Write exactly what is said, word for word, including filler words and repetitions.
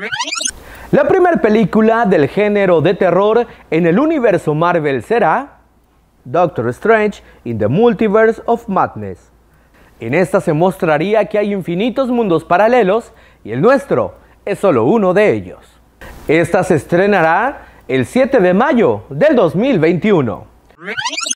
La primera película del género de terror en el universo Marvel será Doctor Strange in the Multiverse of Madness. En esta se mostraría que hay infinitos mundos paralelos y el nuestro es solo uno de ellos. Esta se estrenará el siete de mayo del dos mil veintiuno.